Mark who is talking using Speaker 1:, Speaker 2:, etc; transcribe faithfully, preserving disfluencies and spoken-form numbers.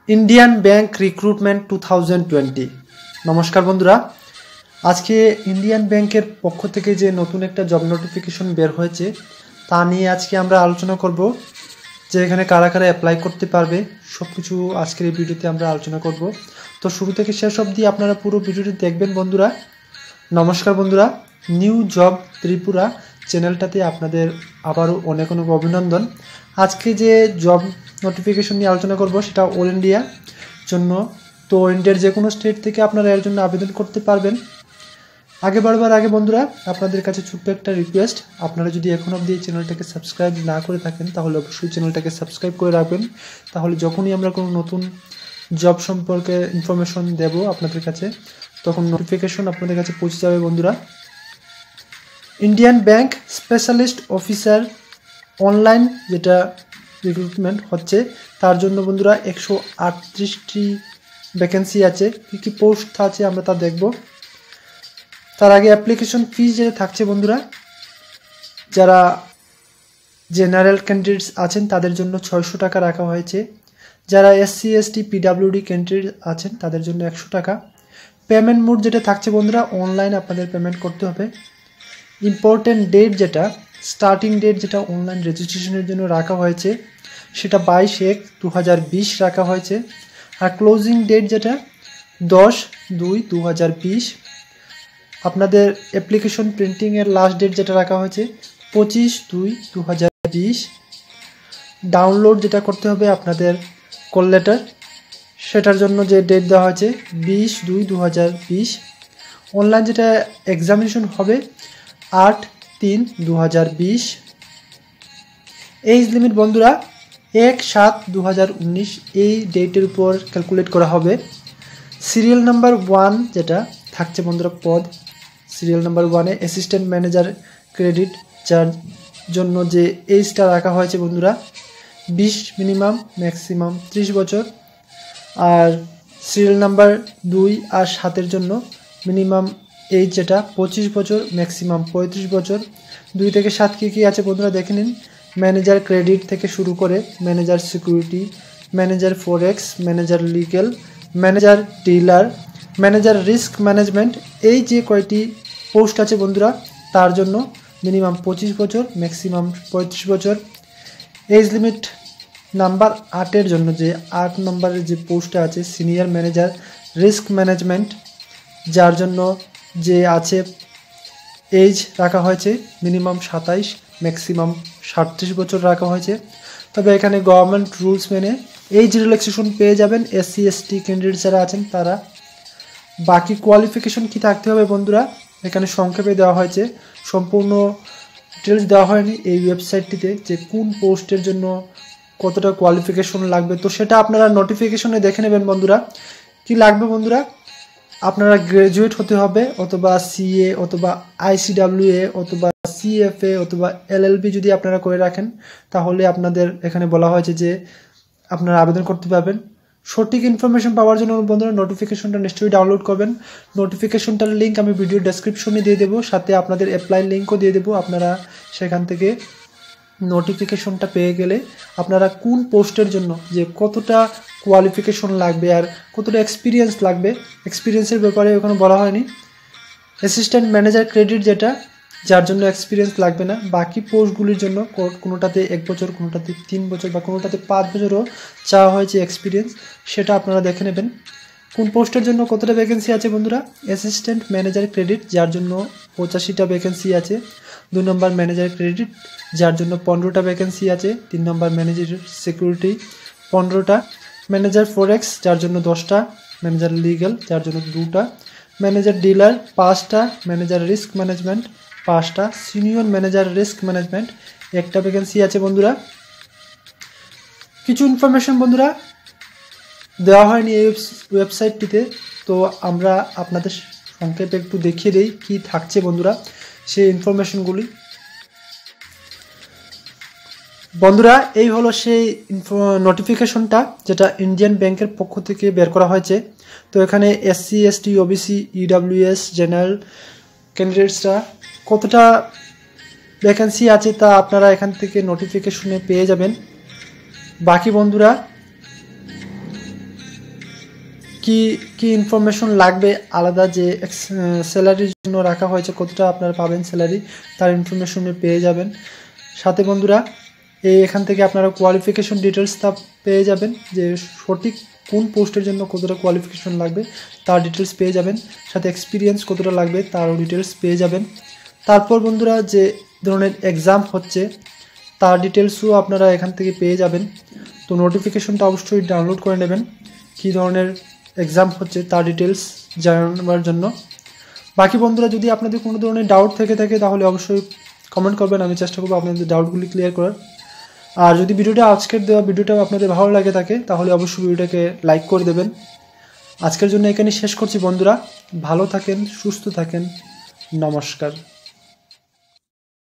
Speaker 1: Indian bank recruitment two thousand twenty. नमस्कार बंधुरा, आज के इंडियन बैंकेर पक्ष थेके जे नतून एक जब नोटिफिकेशन बेर होयेछे ता निये आज के आमरा आलोचना करब जे एखाने कारा कारा अ্যাপ্লাই करते पारबे सबकिछु आजकेर এই ভিডিওতে আমরা আলোচনা করব। তো শুরু থেকে শেষ অবধি আপনারা পুরো ভিডিওটি দেখবেন বন্ধুরা। নমস্কার বন্ধুরা, নিউ জব ত্রিপুরা চ্যানেলটাতে আপনাদের আবারও অনেক অনেক অভিনন্দন। আজকে যে জব নোটিফিকেশন নিয়ে আলোচনা করব সেটা অল ইন্ডিয়ার জন্য। তো ইন্ডিয়ার যে কোনো স্টেট থেকে আপনারা এর জন্য আবেদন করতে পারবেন। আগে বারবার আগে বন্ধুরা আপনাদের কাছে ছোট্ট একটা রিকোয়েস্ট, আপনারা যদি এখন অবধি এই চ্যানেলটাকে সাবস্ক্রাইব না করে থাকেন তাহলে অবশ্যই চ্যানেলটাকে সাবস্ক্রাইব করে রাখবেন। তাহলে যখনই আমরা কোনো নতুন জব সম্পর্কে ইনফরমেশন দেব আপনাদের কাছে তখন নোটিফিকেশন আপনাদের কাছে পৌঁছে যাবে বন্ধুরা। Indian bank specialist officer online যেটা রিক্রুটমেন্ট হচ্ছে তার জন্য বন্ধুরা একশো আটত্রিশটি ভ্যাকেন্সি আছে। কী কী পোস্ট আছে আমরা তা দেখব। তার আগে অ্যাপ্লিকেশন ফিস যেটা থাকছে বন্ধুরা, যারা জেনারেল ক্যান্ডিডেটস আছেন তাদের জন্য ছয়শো টাকা রাখা হয়েছে। যারা এসসি এসটি পিডাব্লিউডি ক্যান্ডিডেট আছেন তাদের জন্য একশো টাকা। পেমেন্ট মোড যেটা থাকছে বন্ধুরা অনলাইন আপনাদের পেমেন্ট করতে হবে। ইম্পর্টেন্ট ডেট যেটা স্টার্টিং ডেট যেটা অনলাইন রেজিস্ট্রেশনের জন্য রাখা হয়েছে সেটা বাইশ এক দু হাজার বিশ রাখা হয়েছে। আর ক্লোজিং ডেট যেটা দশ দুই দু হাজার বিশ। আপনাদের অ্যাপ্লিকেশন প্রিন্টিংয়ের লাস্ট ডেট যেটা রাখা হয়েছে পঁচিশ দুই দু হাজার বিশ। ডাউনলোড যেটা করতে হবে আপনাদের কল লেটার সেটার জন্য যে ডেট দেওয়া হয়েছে বিশ দুই দু হাজার বিশ। অনলাইন যেটা এক্সামিনেশন হবে আট তিন দু হাজার বিশ। এজ লিমিট বন্ধুরা এক সাত দু হাজার উনিশ এই ডেটের উপর ক্যালকুলেট করা হবে। সিরিয়াল নাম্বার ওয়ান যেটা থাকছে বন্ধুরা পদ, সিরিয়াল নাম্বার ওয়ানে অ্যাসিস্ট্যান্ট ম্যানেজার ক্রেডিট যার জন্য যে এজটা রাখা হয়েছে বন্ধুরা বিশ মিনিমাম ম্যাক্সিমাম ত্রিশ বছর। আর সিরিয়াল নাম্বার দুই আর সাতের জন্য মিনিমাম এজ যেটা পঁচিশ বছর ম্যাক্সিমাম পঁয়ত্রিশ বছর। দুই থেকে সাত কী কী আছে বন্ধুরা দেখে নিন। ম্যানেজার ক্রেডিট থেকে শুরু করে manager security, manager forex, manager legal, manager dealer, manager risk management, এই যে কয়টি পোস্ট আছে বন্ধুরা তার জন্য মিনিমাম পঁচিশ বছর ম্যাক্সিমাম পঁয়ত্রিশ বছর। এজ লিমিট নাম্বার আটের জন্য যে আট নম্বরের যে পোস্টটা আছে সিনিয়র ম্যানেজার রিস্ক ম্যানেজমেন্ট যার জন্য যে আছে এজ রাখা হয়েছে মিনিমাম সাতাইশ ম্যাক্সিমাম সাতত্রিশ বছর রাখা হয়েছে। তবে এখানে গভর্নমেন্ট রুলস মেনে এজ রিল্যাক্সেশন পেয়ে যাবেন এসসি এসটি ক্যান্ডিডেট যারা আছেন তারা। বাকি কোয়ালিফিকেশন কি থাকতে হবে বন্ধুরা এখানে সংক্ষেপে দেওয়া হয়েছে, সম্পূর্ণ ডিটেলস দেওয়া হয়নি এই ওয়েবসাইটটিতে যে কোন পোস্টের জন্য কতটা কোয়ালিফিকেশন লাগবে। তো সেটা আপনারা নোটিফিকেশনে দেখে নেবেন বন্ধুরা। কি লাগবে বন্ধুরা, আপনারা গ্র্যাজুয়েট হতে হবে অথবা সিএ অথবা আইসিডাব্লিউএ অথবা সিএফএ অথবা এলএলবি যদি আপনারা করে রাখেন তাহলে আপনাদের এখানে বলা হয়েছে যে আপনারা আবেদন করতে পারবেন। সঠিক ইনফরমেশন পাওয়ার জন্য বন্ধুরা নোটিফিকেশনটা নিশ্চয়ই ডাউনলোড করবেন। নোটিফিকেশনটার লিঙ্ক আমি ভিডিও ডেসক্রিপশনে দিয়ে দেবো, সাথে আপনাদের অ্যাপ্লাই লিঙ্কও দিয়ে দেবো। আপনারা সেখান থেকে নোটিফিকেশনটা পেয়ে গেলে আপনারা কোন পোস্টের জন্য যে কতটা কোয়ালিফিকেশন লাগবে আর কতটা এক্সপিরিয়েন্স লাগবে এক্সপিরিয়েন্সের ব্যাপারে ওখানে বলা হয়নি। অ্যাসিস্ট্যান্ট ম্যানেজার ক্রেডিট যেটা যার জন্য এক্সপিরিয়েন্স লাগবে না, বাকি পোস্টগুলির জন্য কোনোটাতে এক বছর কোনোটাতে তিন বছর বা কোনোটাতে পাঁচ বছরও চাওয়া হয়েছে এক্সপিরিয়েন্স, সেটা আপনারা দেখে নেবেন। কোন পোস্টের জন্য কতটা ভ্যাকেন্সি আছে বন্ধুরা, অ্যাসিস্ট্যান্ট ম্যানেজার ক্রেডিট যার জন্য পঁচাশিটা ভ্যাকেন্সি আছে। দুই নম্বর ম্যানেজার ক্রেডিট যার জন্য পনেরোটা ভ্যাকেন্সি আছে। তিন নম্বর ম্যানেজার সিকিউরিটি পনেরোটা, ম্যানেজার ফরেক্স যার জন্য দশটা, ম্যানেজার লিগ্যাল যার জন্য দুটা, ম্যানেজার ডিলার পাঁচটা, ম্যানেজার রিস্ক ম্যানেজমেন্ট পাঁচটা, সিনিয়র ম্যানেজার রিস্ক ম্যানেজমেন্ট একটা ভ্যাকেন্সি আছে বন্ধুরা। কিছু ইনফরমেশন বন্ধুরা দেওয়া হয়নি এই ওয়েবসাইটটিতে, তো আমরা আপনাদের সংক্ষেপে একটু দেখিয়ে দিই কী থাকছে বন্ধুরা সেই ইনফরমেশনগুলি। বন্ধুরা এই হলো সেই নোটিফিকেশনটা যেটা ইন্ডিয়ান ব্যাংকের পক্ষ থেকে বের করা হয়েছে। তো এখানে SC ST OBC EWS general ক্যান্ডিডেটসরা কতটা ভ্যাকেন্সি আছে তা আপনারা এখান থেকে নোটিফিকেশনে পেয়ে যাবেন। বাকি বন্ধুরা কি কি ইনফরমেশন লাগবে আলাদা যে স্যালারির জন্য রাখা হয়েছে, কতটা আপনারা পাবেন স্যালারি, তার ইনফরমেশন পেয়ে যাবেন। সাথে বন্ধুরা এই এখান থেকে আপনারা কোয়ালিফিকেশন ডিটেলসটা পেয়ে যাবেন, যে সঠিক কোন পোস্টের জন্য কতটা কোয়ালিফিকেশন লাগবে তার ডিটেলস পেয়ে যাবেন। সাথে এক্সপিরিয়েন্স কতটা লাগবে তারও ডিটেলস পেয়ে যাবেন। তারপর বন্ধুরা যে ধরনের এক্সাম হচ্ছে তার ডিটেলসও আপনারা এখান থেকে পেয়ে যাবেন। তো নোটিফিকেশনটা অবশ্যই ডাউনলোড করে নেবেন, কী ধরনের এক্সাম হচ্ছে তার ডিটেলস জানাবার জন্য। বাকি বন্ধুরা যদি আপনাদের কোনো ধরনের ডাউট থেকে থাকে তাহলে অবশ্যই কমেন্ট করবেন, আমি চেষ্টা করবো আপনাদের ডাউটগুলি ক্লিয়ার করার। আর যদি ভিডিওটা আজকের দেওয়া ভিডিওটা আপনাদের ভালো লাগে থাকে তাহলে অবশ্যই ভিডিওটাকে লাইক করে দেবেন। আজকের জন্য এখানে শেষ করছি বন্ধুরা, ভালো থাকেন, সুস্থ থাকেন, নমস্কার।